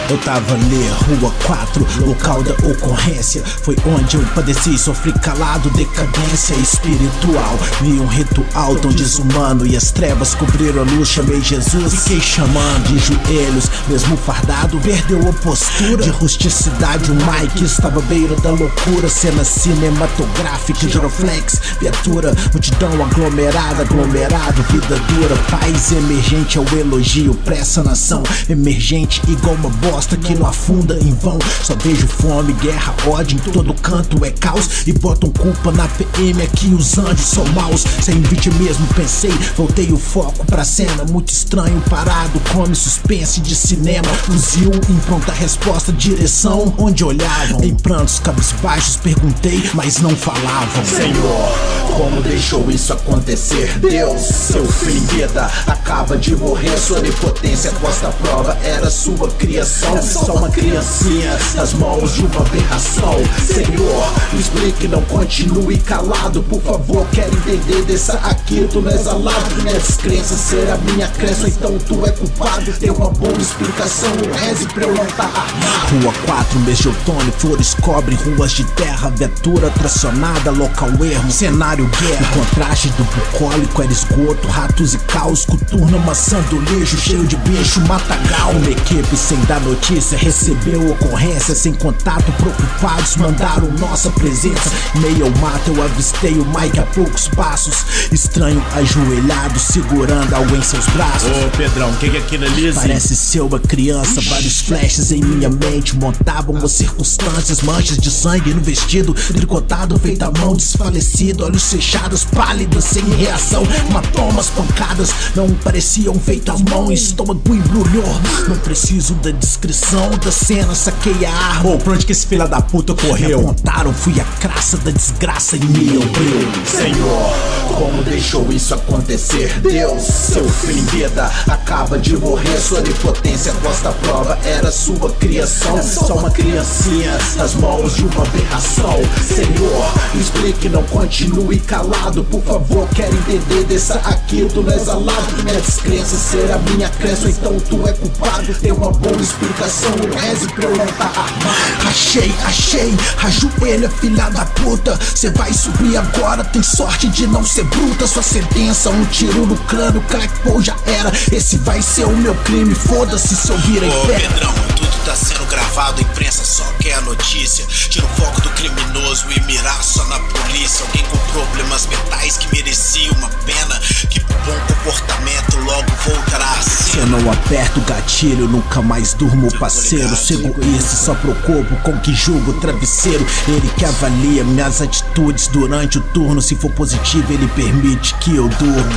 Eu tava ali, Rua 4, local da ocorrência. Foi onde eu padeci, sofri calado, decadência espiritual. Vi um ritual tão desumano e as trevas cobriram a luz. Chamei Jesus, fiquei chamando de joelhos, mesmo fardado, perdeu a postura de rusticidade. O Mike estava à beira da loucura, cena cinematográfica, giroflex, viatura, multidão aglomerada, aglomerado, vida dura. Paz emergente ao elogio, pressa nação emergente igual uma bosta que não afunda em vão. Só vejo fome, guerra, ódio, em todo canto é caos. E botam culpa na PM, aqui os anjos são maus. Sem vitimismo pensei, voltei o foco pra cena. Muito estranho, parado, come suspense de cinema. Fuzil em pronta resposta, direção onde olhavam. Em prantos cabisbaixos perguntei, mas não falavam. Senhor, como deixou isso acontecer? Deus, seu filho em vida acaba de morrer. Sua onipotência posta à prova, era sua criação. Só uma criancinha nas mãos de uma aberração. Senhor, me explique, não continue calado. Por favor, quero entender, desça aqui, tu não és alado. Minha descrença será minha crença, então tu é culpado. Tem uma boa explicação, reze pra eu não tá armado. Rua 4, mês de outono, flores cobrem ruas de terra. Viatura tracionada, local ermo, cenário guerra. O contraste do bucólico era esgoto, ratos e caos. Coturno amassando lixo, cheio de bicho, matagal. Uma equipe sem dar notícia, recebeu ocorrência. Sem contato, preocupados, mandaram nossa presença. Meio ao mato eu avistei o Mike a poucos passos. Estranho ajoelhado, segurando algo em seus braços. Ô Pedrão, o que é aquilo ali? Parece ser uma criança, vários flashes em minha mente montavam as circunstâncias. Manchas de sangue no vestido, tricotado, feito à mão, desfalecido. Olhos fechados, pálidos, sem reação. Hematomas, pancadas, não pareciam feitas às mãos. Estômago embrulhou, não preciso da descrição da cena. Saquei a arma. Ô, pra onde que esse filho da puta correu? Me apontaram, fui a craça da desgraça em meu brilho. Senhor, como deixou isso acontecer? Deus, seu filho em vida acaba de morrer. Sua onipotência posta à prova, era sua criação. Só uma criancinha nas mãos de uma aberração. Senhor, me explique, não continue calado. Por favor, quero entender, desça aqui, tu não és alado. Minha descrença será minha crença, então tu é culpado. Tem uma boa explicação, reze pra eu não tá armado. Achei, ajoelha, filha da puta. Cê vai subir agora, tem sorte de não ser bruta. Sua sentença, um tiro no crânio, crackpou, já era. Esse vai ser o meu crime, foda-se se eu vir em pé. Pedrão, tudo tá sendo gravado, a imprensa só quer a notícia. Tira o foco do criminoso e mirar só na polícia. Alguém com problemas mentais que merecia uma pena. Que bom comportamento logo voltará a ser. Se eu não aperto o gatilho, nunca mais durmo, parceiro. Sou egoísta, só preocupo com que julgo o travesseiro. Ele que avalia minhas atitudes durante o turno. Se for positivo, ele permite que eu durma.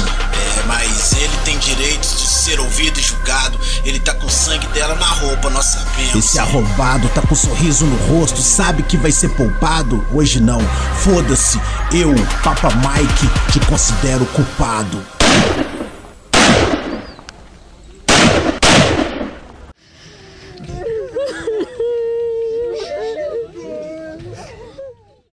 Mas ele tem direitos de ser ouvido e julgado. Ele tá com o sangue dela na roupa, nós sabemos. Esse arrombado tá com um sorriso no rosto, sabe que vai ser poupado? Hoje não, foda-se, eu, Papa Mike, te considero culpado.